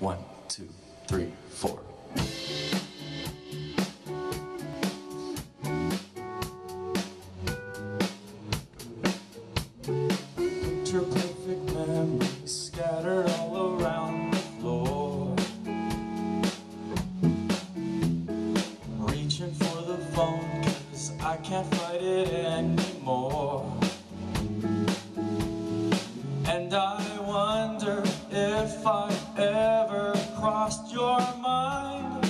1, 2, 3, 4. Picture perfect memories scattered all around the floor. Reaching for the phone 'cause I can't fight it anymore. And I wonder if I ever crossed your mind.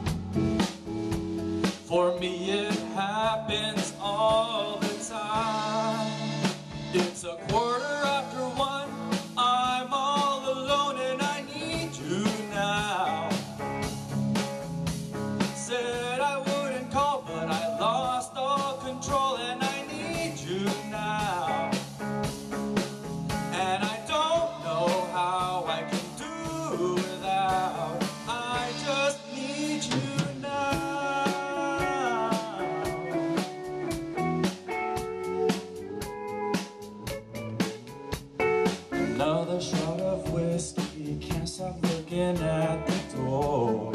For me it happens all the time. It's 1:15, I'm all alone and I need you now. Said I wouldn't call but I lost all control and I need you now. And I don't know how I can do without. I just need you now. Another shot of whiskey, can't stop looking at the door.